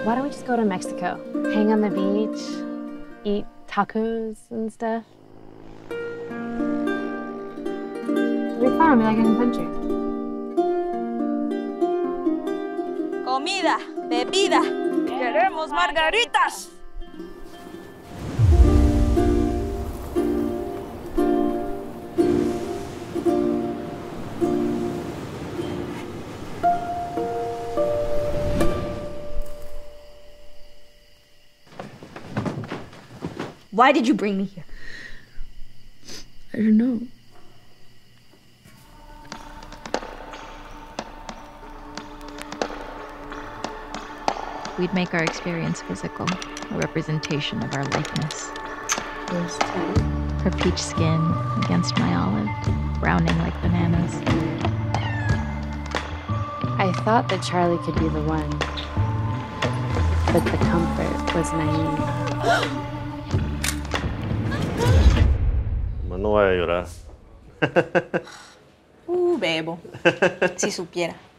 Why don't we just go to Mexico? Hang on the beach, eat tacos and stuff. It'll be fun, we like an adventure. Comida, bebida. Queremos margaritas. Why did you bring me here? I don't know. We'd make our experience physical, a representation of our likeness. Her peach skin against my olive, browning like bananas. I thought that Charlie could be the one, but the comfort was naive. No vaya a llorar. Bebo. Si supiera.